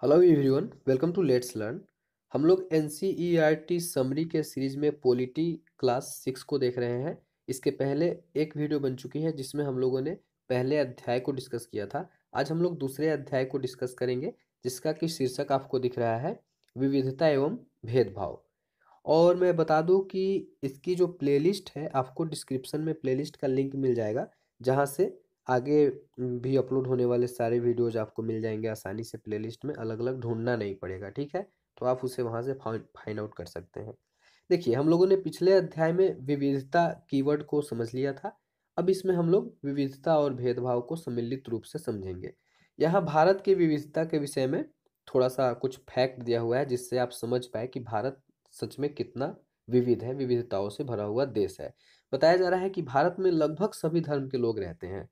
Hello everyone, welcome to let's learn. हम लोग NCERT summary के सीरीज में पॉलिटी क्लास 6 को देख रहे हैं। इसके पहले एक वीडियो बन चुकी है जिसमें हम लोगों ने पहले अध्याय को डिस्कस किया था। आज हम लोग दूसरे अध्याय को डिस्कस करेंगे जिसका कि शीर्षक आपको दिख रहा है विविधता एवं भेदभाव। और मैं बता दूं कि इसकी जो प्लेलिस्ट है आपको डिस्क्रिप्शन में प्लेलिस्ट का लिंक मिल जाएगा, जहां से आगे भी अपलोड होने वाले सारे वीडियोज आपको मिल जाएंगे आसानी से। प्लेलिस्ट में अलग अलग ढूंढना नहीं पड़ेगा, ठीक है। तो आप उसे वहां से फाइंड आउट कर सकते हैं। देखिए, हम लोगों ने पिछले अध्याय में विविधता कीवर्ड को समझ लिया था। अब इसमें हम लोग विविधता और भेदभाव को सम्मिलित रूप से समझेंगे। यहाँ भारत की विविधता के विषय में थोड़ा सा कुछ फैक्ट दिया हुआ है जिससे आप समझ पाए कि भारत सच में कितना विविध है, विविधताओं से भरा हुआ देश है। बताया जा रहा है कि भारत में लगभग सभी धर्म के लोग रहते हैं।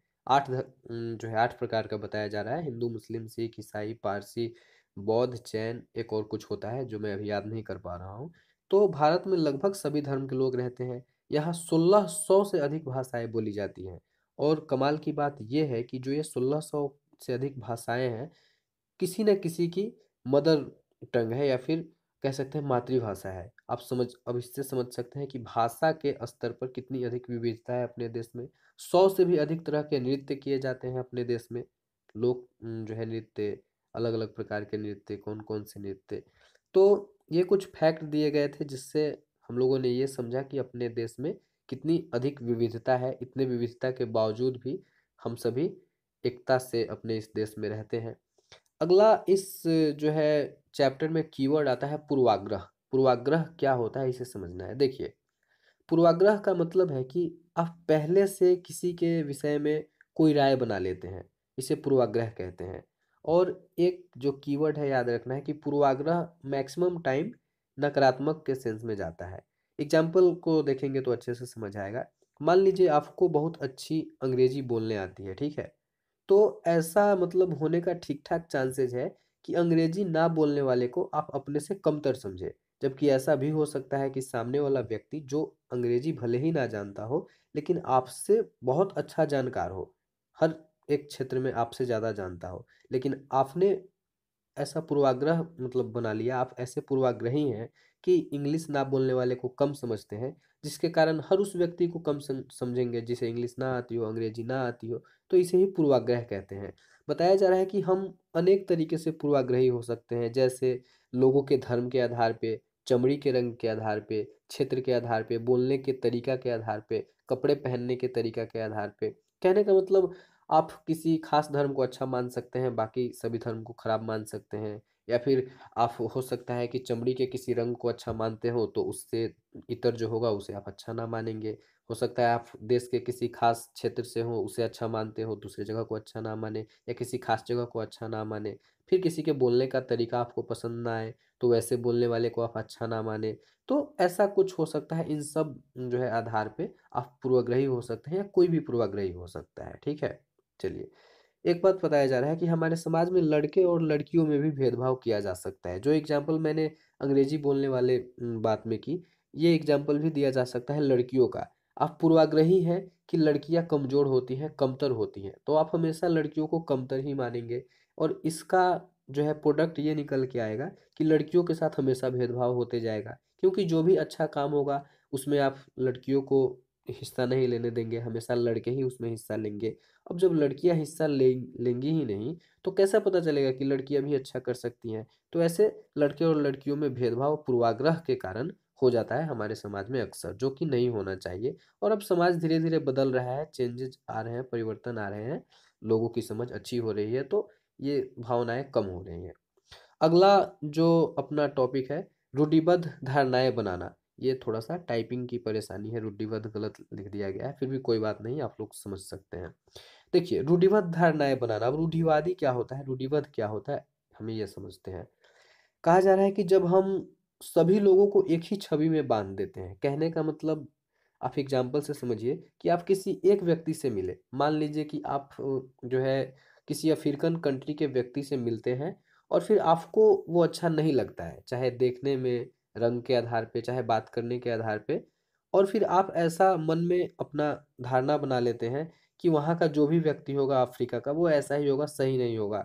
जो है 8 प्रकार का बताया जा रहा है: हिंदू, मुस्लिम, सिख, ईसाई, पारसी, बौद्ध, जैन, एक और कुछ होता है जो मैं अभी याद नहीं कर पा रहा हूँ। तो भारत में लगभग सभी धर्म के लोग रहते हैं। यहाँ 1600 से अधिक भाषाएं बोली जाती हैं। और कमाल की बात यह है कि जो ये 1600 से अधिक भाषाएं हैं, किसी न किसी की मदर टंग है या फिर कह सकते हैं मातृभाषा है। आप अब इससे समझ सकते हैं कि भाषा के स्तर पर कितनी अधिक विविधता है अपने देश में। 100 से भी अधिक तरह के नृत्य किए जाते हैं अपने देश में। लोग जो है नृत्य, अलग अलग प्रकार के नृत्य, कौन कौन से नृत्य। तो ये कुछ फैक्ट दिए गए थे जिससे हम लोगों ने ये समझा कि अपने देश में कितनी अधिक विविधता है। इतने विविधता के बावजूद भी हम सभी एकता से अपने इस देश में रहते हैं। अगला इस जो है चैप्टर में कीवर्ड आता है पूर्वाग्रह। पूर्वाग्रह क्या होता है इसे समझना है। देखिए, पूर्वाग्रह का मतलब है कि आप पहले से किसी के विषय में कोई राय बना लेते हैं, इसे पूर्वाग्रह कहते हैं। और एक जो कीवर्ड है याद रखना है कि पूर्वाग्रह मैक्सिमम टाइम नकारात्मक के सेंस में जाता है। एग्जाम्पल को देखेंगे तो अच्छे से समझ आएगा। मान लीजिए आपको बहुत अच्छी अंग्रेजी बोलने आती है, ठीक है। तो ऐसा मतलब होने का ठीक ठाक चांसेस है कि अंग्रेजी ना बोलने वाले को आप अपने से कमतर समझे। जबकि ऐसा भी हो सकता है कि सामने वाला व्यक्ति जो अंग्रेजी भले ही ना जानता हो, लेकिन आपसे बहुत अच्छा जानकार हो, हर एक क्षेत्र में आपसे ज़्यादा जानता हो, लेकिन आपने ऐसा पूर्वाग्रह मतलब बना लिया, आप ऐसे पूर्वाग्रही हैं कि इंग्लिश ना बोलने वाले को कम समझते हैं, जिसके कारण हर उस व्यक्ति को कम समझेंगे जिसे इंग्लिश ना आती हो, अंग्रेजी ना आती हो। तो इसे ही पूर्वाग्रह कहते हैं। बताया जा रहा है कि हम अनेक तरीके से पूर्वाग्रही हो सकते हैं, जैसे लोगों के धर्म के आधार पे, चमड़ी के रंग के आधार पे, क्षेत्र के आधार पे, बोलने के तरीका के आधार पे, कपड़े पहनने के तरीका के आधार पे। कहने का मतलब, आप किसी खास धर्म को अच्छा मान सकते हैं, बाकी सभी धर्म को खराब मान सकते हैं। या फिर आप हो सकता है कि चमड़ी के किसी रंग को अच्छा मानते हो तो उससे इतर जो होगा उसे आप अच्छा ना मानेंगे। हो सकता है आप देश के किसी खास क्षेत्र से हो, उसे अच्छा मानते हो, दूसरी जगह को अच्छा ना माने, या किसी खास जगह को अच्छा ना माने। फिर किसी के बोलने का तरीका आपको पसंद ना आए तो वैसे बोलने वाले को आप अच्छा ना माने। तो ऐसा कुछ हो सकता है। इन सब जो है आधार पे आप पूर्वाग्रही हो सकते हैं या कोई भी पूर्वाग्रही हो सकता है, ठीक है। चलिए, एक बात बताया जा रहा है कि हमारे समाज में लड़के और लड़कियों में भी भेदभाव किया जा सकता है। जो एग्जाम्पल मैंने अंग्रेजी बोलने वाले बात में की, ये एग्जाम्पल भी दिया जा सकता है लड़कियों का। आप पूर्वाग्रही हैं कि लड़कियां कमजोर होती हैं, कमतर होती हैं, तो आप हमेशा लड़कियों को कमतर ही मानेंगे। और इसका जो है प्रोडक्ट ये निकल के आएगा कि लड़कियों के साथ हमेशा भेदभाव होते जाएगा, क्योंकि जो भी अच्छा काम होगा उसमें आप लड़कियों को हिस्सा नहीं लेने देंगे, हमेशा लड़के ही उसमें हिस्सा लेंगे। अब जब लड़कियां हिस्सा लेंगी ही नहीं, तो कैसा पता चलेगा कि लड़कियां भी अच्छा कर सकती हैं। तो ऐसे लड़के और लड़कियों में भेदभाव पूर्वाग्रह के कारण हो जाता है हमारे समाज में अक्सर, जो कि नहीं होना चाहिए। और अब समाज धीरे धीरे बदल रहा है, चेंजेस आ रहे हैं, परिवर्तन आ रहे हैं, लोगों की समझ अच्छी हो रही है, तो ये भावनाएं कम हो रही हैं। अगला जो अपना टॉपिक है, रूढ़िबद्ध धारणाएं बनाना। ये थोड़ा सा टाइपिंग की परेशानी है, रूढ़िबद्ध गलत लिख दिया गया है, फिर भी कोई बात नहीं, आप लोग समझ सकते हैं। देखिए, रूढ़िबद्ध धारणाएं बनाना। अब रूढ़िवादी क्या होता है, रूढ़िबद्ध क्या होता है, हमें ये समझते हैं। कहा जा रहा है कि जब हम सभी लोगों को एक ही छवि में बांध देते हैं। कहने का मतलब, आप एग्जाम्पल से समझिए कि आप किसी एक व्यक्ति से मिले। मान लीजिए कि आप जो है किसी अफ्रीकन कंट्री के व्यक्ति से मिलते हैं, और फिर आपको वो अच्छा नहीं लगता है, चाहे देखने में, रंग के आधार पे, चाहे बात करने के आधार पे। और फिर आप ऐसा मन में अपना धारणा बना लेते हैं कि वहाँ का जो भी व्यक्ति होगा अफ्रीका का, वो ऐसा ही होगा, सही नहीं होगा।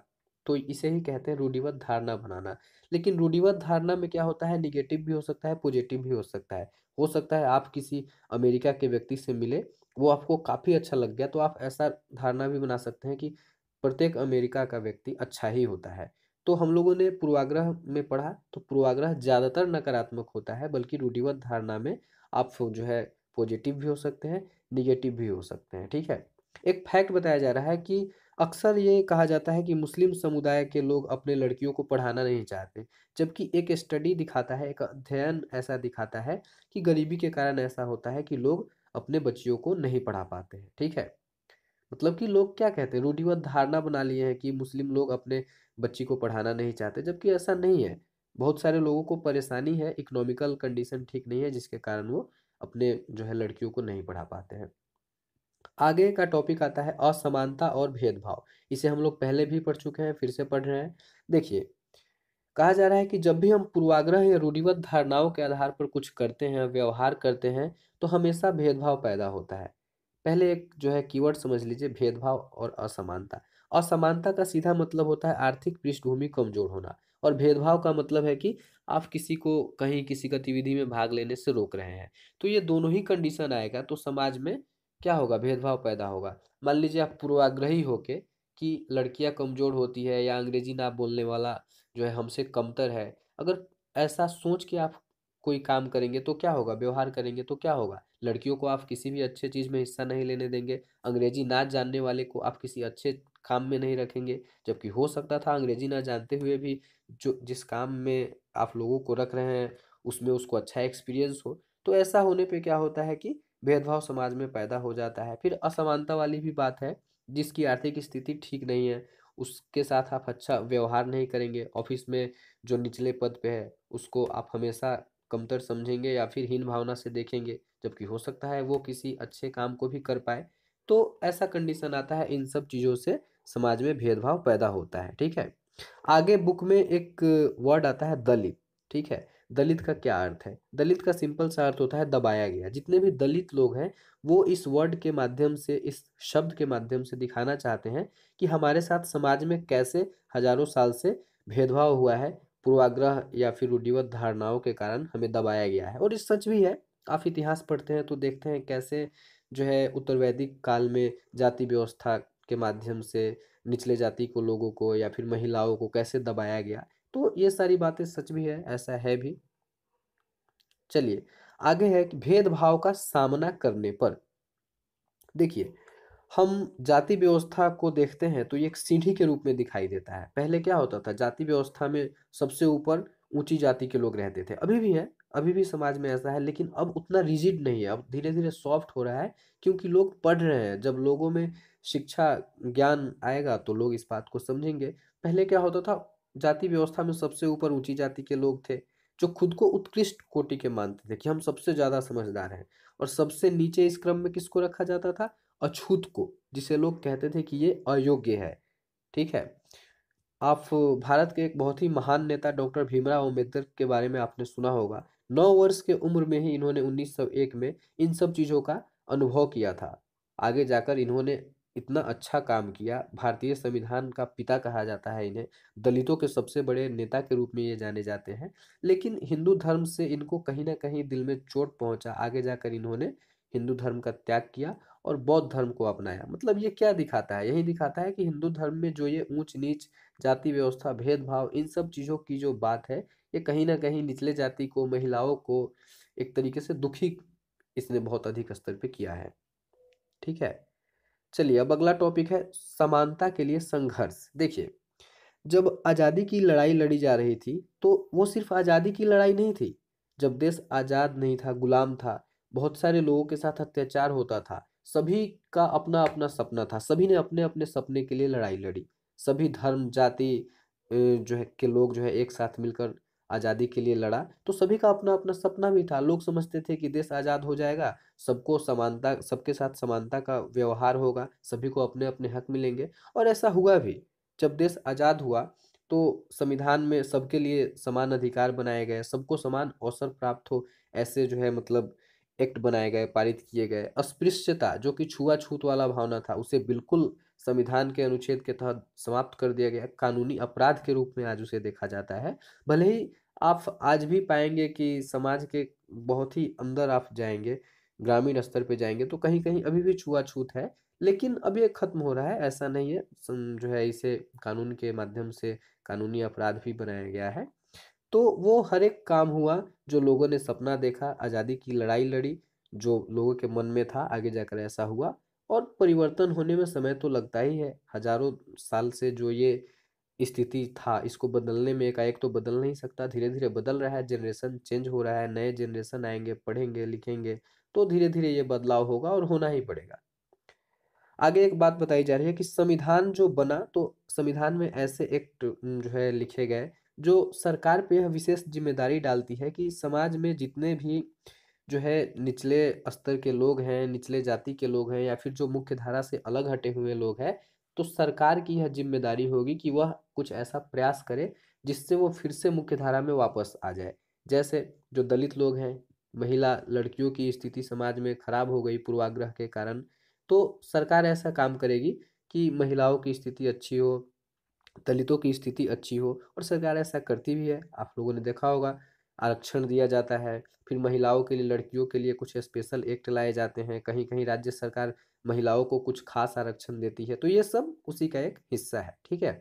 तो इसे ही कहते हैं रूढ़िवाद धारणा बनाना। लेकिन रूढ़िवाद धारणा में क्या होता है, निगेटिव भी हो सकता है, पॉजिटिव भी हो सकता है। हो सकता है आप किसी अमेरिका के व्यक्ति से मिले, वो आपको काफ़ी अच्छा लग गया, तो आप ऐसा धारणा भी बना सकते हैं कि प्रत्येक अमेरिका का व्यक्ति अच्छा ही होता है। तो हम लोगों ने पूर्वाग्रह में पढ़ा, तो पूर्वाग्रह ज़्यादातर नकारात्मक होता है, बल्कि रूढ़िवाद धारणा में आप जो है पॉजिटिव भी हो सकते हैं, निगेटिव भी हो सकते हैं। ठीक है। एक फैक्ट बताया जा रहा है कि अक्सर ये कहा जाता है कि मुस्लिम समुदाय के लोग अपने लड़कियों को पढ़ाना नहीं चाहते, जबकि एक स्टडी दिखाता है, एक अध्ययन ऐसा दिखाता है कि गरीबी के कारण ऐसा होता है कि लोग अपने बच्चियों को नहीं पढ़ा पाते हैं। ठीक है। मतलब कि लोग क्या कहते हैं, रूढ़िवाद धारणा बना लिए हैं कि मुस्लिम लोग अपने बच्ची को पढ़ाना नहीं चाहते, जबकि ऐसा नहीं है। बहुत सारे लोगों को परेशानी है, इकोनॉमिकल कंडीशन ठीक नहीं है, जिसके कारण वो अपने जो है लड़कियों को नहीं पढ़ा पाते हैं। आगे का टॉपिक आता है असमानता और भेदभाव। इसे हम लोग पहले भी पढ़ चुके हैं, फिर से पढ़ रहे हैं। देखिए, कहा जा रहा है कि जब भी हम पूर्वाग्रह या रूढ़िवाद धारणाओं के आधार पर कुछ करते हैं, व्यवहार करते हैं, तो हमेशा भेदभाव पैदा होता है। पहले एक जो है कीवर्ड समझ लीजिए, भेदभाव और असमानता। असमानता का सीधा मतलब होता है आर्थिक पृष्ठभूमि कमजोर होना, और भेदभाव का मतलब है कि आप किसी को कहीं किसी गतिविधि में भाग लेने से रोक रहे हैं। तो ये दोनों ही कंडीशन आएगा तो समाज में क्या होगा, भेदभाव पैदा होगा। मान लीजिए आप पूर्वाग्रही होके कि लड़कियां कमजोर होती है या अंग्रेजी ना बोलने वाला जो है हमसे कमतर है, अगर ऐसा सोच के आप कोई काम करेंगे तो क्या होगा, व्यवहार करेंगे तो क्या होगा, लड़कियों को आप किसी भी अच्छे चीज़ में हिस्सा नहीं लेने देंगे, अंग्रेजी ना जानने वाले को आप किसी अच्छे काम में नहीं रखेंगे, जबकि हो सकता था अंग्रेजी ना जानते हुए भी जो जिस काम में आप लोगों को रख रहे हैं उसमें उसको अच्छा एक्सपीरियंस हो। तो ऐसा होने पे क्या होता है कि भेदभाव समाज में पैदा हो जाता है। फिर असमानता वाली भी बात है, जिसकी आर्थिक स्थिति ठीक नहीं है उसके साथ आप अच्छा व्यवहार नहीं करेंगे, ऑफिस में जो निचले पद पे है उसको आप हमेशा कमतर समझेंगे या फिर हीन भावना से देखेंगे, जबकि हो सकता है वो किसी अच्छे काम को भी कर पाए। तो ऐसा कंडीशन आता है, इन सब चीज़ों से समाज में भेदभाव पैदा होता है। ठीक है। आगे बुक में एक वर्ड आता है दलित। ठीक है। दलित का क्या अर्थ है, दलित का सिंपल सा अर्थ होता है दबाया गया। जितने भी दलित लोग हैं वो इस वर्ड के माध्यम से, इस शब्द के माध्यम से दिखाना चाहते हैं कि हमारे साथ समाज में कैसे हजारों साल से भेदभाव हुआ है, पूर्वाग्रह या फिर रूढ़िवाद धारणाओं के कारण हमें दबाया गया है। और ये सच भी है। आप इतिहास पढ़ते हैं तो देखते हैं कैसे जो है उत्तर वैदिक काल में जाति व्यवस्था के माध्यम से निचले जाति को, लोगों को या फिर महिलाओं को कैसे दबाया गया। तो ये सारी बातें सच भी है, ऐसा है भी। चलिए आगे है कि भेदभाव का सामना करने पर, देखिए, हम जाति व्यवस्था को देखते हैं तो ये एक सीढ़ी के रूप में दिखाई देता है। पहले क्या होता था, जाति व्यवस्था में सबसे ऊपर ऊंची जाति के लोग रहते थे, अभी भी है, अभी भी समाज में ऐसा है, लेकिन अब उतना रिजिड नहीं है, अब धीरे धीरे सॉफ्ट हो रहा है, क्योंकि लोग पढ़ रहे हैं। जब लोगों में शिक्षा ज्ञान आएगा तो लोग इस बात को समझेंगे। पहले क्या होता था, जाति व्यवस्था में सबसे ऊपर ऊंची जाति के लोग थे, जो खुद को उत्कृष्ट कोटि के मानते थे कि हम सबसे ज्यादा समझदार हैं। और सबसे नीचे इस क्रम में किसको रखा जाता था, अछूत को, जिसे लोग कहते थे कि ये अयोग्य है। ठीक है। आप भारत के एक बहुत ही महान नेता डॉक्टर भीमराव अंबेडकर के बारे में आपने सुना होगा। 9 वर्ष के उम्र में ही इन्होंने 1901 में इन सब चीज़ों का अनुभव किया था। आगे जाकर इन्होंने इतना अच्छा काम किया, भारतीय संविधान का पिता कहा जाता है इन्हें, दलितों के सबसे बड़े नेता के रूप में ये जाने जाते हैं। लेकिन हिंदू धर्म से इनको कहीं ना कहीं दिल में चोट पहुंचा, आगे जाकर इन्होंने हिंदू धर्म का त्याग किया और बौद्ध धर्म को अपनाया। मतलब ये क्या दिखाता है, यही दिखाता है कि हिंदू धर्म में जो ये ऊंच नीच, जाति व्यवस्था, भेदभाव, इन सब चीज़ों की जो बात है, ये कहीं ना कहीं निचले जाति को, महिलाओं को एक तरीके से दुखी इसने बहुत अधिक स्तर पे किया है। ठीक है। चलिए अब अगला टॉपिक है समानता के लिए संघर्ष। देखिए, जब आज़ादी की लड़ाई लड़ी जा रही थी तो वो सिर्फ आज़ादी की लड़ाई नहीं थी। जब देश आज़ाद नहीं था, गुलाम था, बहुत सारे लोगों के साथ अत्याचार होता था, सभी का अपना अपना सपना था, सभी ने अपने अपने सपने के लिए लड़ाई लड़ी। सभी धर्म जाति जो है के लोग जो है एक साथ मिलकर आज़ादी के लिए लड़ा, तो सभी का अपना अपना सपना भी था। लोग समझते थे कि देश आज़ाद हो जाएगा, सबको समानता, सबके साथ समानता का व्यवहार होगा, सभी को अपने अपने हक मिलेंगे। और ऐसा हुआ भी। जब देश आज़ाद हुआ तो संविधान में सबके लिए समान अधिकार बनाए गए, सबको समान अवसर प्राप्त हो, ऐसे जो है मतलब एक्ट बनाए गए, पारित किए गए। अस्पृश्यता जो कि छुआछूत वाला भावना था, उसे बिल्कुल संविधान के अनुच्छेद के तहत समाप्त कर दिया गया, कानूनी अपराध के रूप में आज उसे देखा जाता है। भले ही आप आज भी पाएंगे कि समाज के बहुत ही अंदर आप जाएंगे, ग्रामीण स्तर पे जाएंगे तो कहीं कहीं अभी भी छुआछूत है, लेकिन अब ये खत्म हो रहा है, ऐसा नहीं है। जो है इसे कानून के माध्यम से कानूनी अपराध भी बनाया गया है। तो वो हर एक काम हुआ जो लोगों ने सपना देखा, आज़ादी की लड़ाई लड़ी, जो लोगों के मन में था आगे जाकर ऐसा हुआ। और परिवर्तन होने में समय तो लगता ही है, हजारों साल से जो ये स्थिति था इसको बदलने में एकाएक तो बदल नहीं सकता, धीरे धीरे बदल रहा है, जनरेशन चेंज हो रहा है, नए जनरेशन आएंगे, पढ़ेंगे लिखेंगे, तो धीरे धीरे ये बदलाव होगा और होना ही पड़ेगा। आगे एक बात बताई जा रही है कि संविधान जो बना तो संविधान में ऐसे एक्ट जो है लिखे गए जो सरकार पे यह विशेष जिम्मेदारी डालती है कि समाज में जितने भी जो है निचले स्तर के लोग हैं, निचले जाति के लोग हैं, या फिर जो मुख्य धारा से अलग हटे हुए लोग हैं, तो सरकार की यह जिम्मेदारी होगी कि वह कुछ ऐसा प्रयास करे जिससे वो फिर से मुख्य धारा में वापस आ जाए। जैसे जो दलित लोग हैं, महिला लड़कियों की स्थिति समाज में खराब हो गई पूर्वाग्रह के कारण, तो सरकार ऐसा काम करेगी कि महिलाओं की स्थिति अच्छी हो, दलितों की स्थिति अच्छी हो, और सरकार ऐसा करती भी है। आप लोगों ने देखा होगा, आरक्षण दिया जाता है, फिर महिलाओं के लिए, लड़कियों के लिए कुछ स्पेशल एक्ट लाए जाते हैं, कहीं कहीं राज्य सरकार महिलाओं को कुछ खास आरक्षण देती है, तो ये सब उसी का एक हिस्सा है। ठीक है,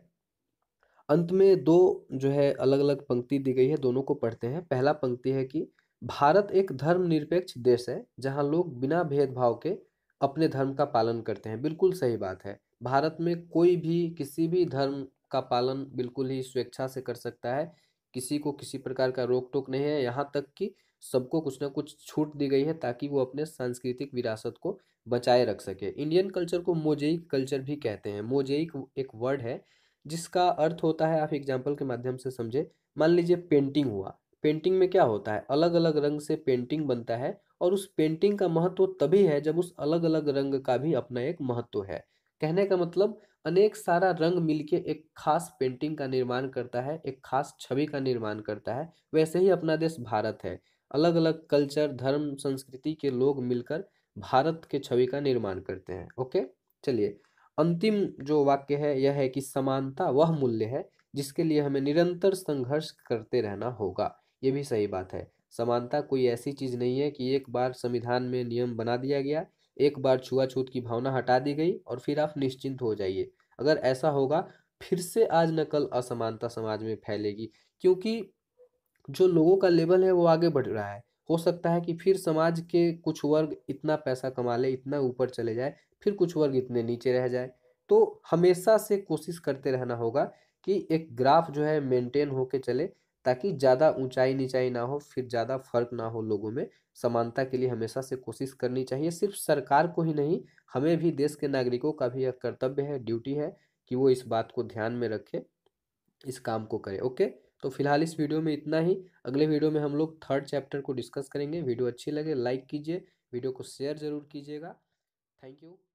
अंत में दो जो है अलग अलग पंक्ति दी गई है, दोनों को पढ़ते हैं। पहला पंक्ति है कि भारत एक धर्मनिरपेक्ष देश है जहाँ लोग बिना भेदभाव के अपने धर्म का पालन करते हैं। बिल्कुल सही बात है, भारत में कोई भी किसी भी धर्म का पालन बिल्कुल ही स्वेच्छा से कर सकता है, किसी को किसी प्रकार का रोक टोक नहीं है, यहाँ तक कि सबको कुछ ना कुछ छूट दी गई है ताकि वो अपने सांस्कृतिक विरासत को बचाए रख सके। इंडियन कल्चर को मोजेइक कल्चर भी कहते हैं। मोजेइक एक वर्ड है जिसका अर्थ होता है, आप एग्जाम्पल के माध्यम से समझे, मान लीजिए पेंटिंग हुआ, पेंटिंग में क्या होता है, अलग अलग रंग से पेंटिंग बनता है, और उस पेंटिंग का महत्व तभी है जब उस अलग अलग रंग का भी अपना एक महत्व है। कहने का मतलब अनेक सारा रंग मिलके एक खास पेंटिंग का निर्माण करता है, एक खास छवि का निर्माण करता है। वैसे ही अपना देश भारत है, अलग अलग कल्चर धर्म संस्कृति के लोग मिलकर भारत के छवि का निर्माण करते हैं। ओके, चलिए, अंतिम जो वाक्य है यह है कि समानता वह मूल्य है जिसके लिए हमें निरंतर संघर्ष करते रहना होगा। ये भी सही बात है, समानता कोई ऐसी चीज नहीं है कि एक बार संविधान में नियम बना दिया गया, एक बार छुआछूत की भावना हटा दी गई और फिर आप निश्चिंत हो जाइए। अगर ऐसा होगा फिर से आज न कल असमानता समाज में फैलेगी, क्योंकि जो लोगों का लेवल है वो आगे बढ़ रहा है। हो सकता है कि फिर समाज के कुछ वर्ग इतना पैसा कमा ले, इतना ऊपर चले जाए, फिर कुछ वर्ग इतने नीचे रह जाए। तो हमेशा से कोशिश करते रहना होगा कि एक ग्राफ जो है मेंटेन होके चले, ताकि ज़्यादा ऊंचाई नीचाई ना हो, फिर ज़्यादा फर्क ना हो लोगों में। समानता के लिए हमेशा से कोशिश करनी चाहिए, सिर्फ सरकार को ही नहीं, हमें भी, देश के नागरिकों का भी यह कर्तव्य है, ड्यूटी है कि वो इस बात को ध्यान में रखे, इस काम को करें। ओके, तो फिलहाल इस वीडियो में इतना ही। अगले वीडियो में हम लोग थर्ड चैप्टर को डिस्कस करेंगे। वीडियो अच्छी लगे लाइक कीजिए, वीडियो को शेयर जरूर कीजिएगा। Thank you.